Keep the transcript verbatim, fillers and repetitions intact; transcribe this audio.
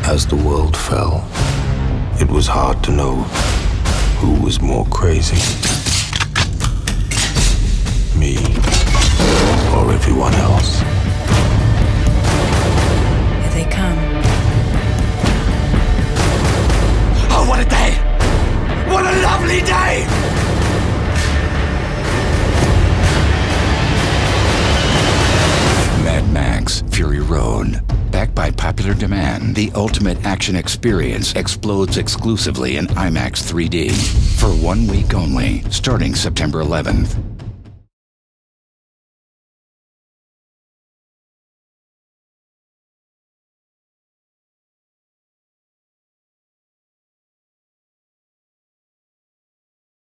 As the world fell, it was hard to know who was more crazy. Me or everyone else. Here they come. Oh, what a day! What a lovely day! Mad Max Fury Road. Backed by popular demand, the ultimate action experience explodes exclusively in IMAX three D for one week only, starting September eleventh.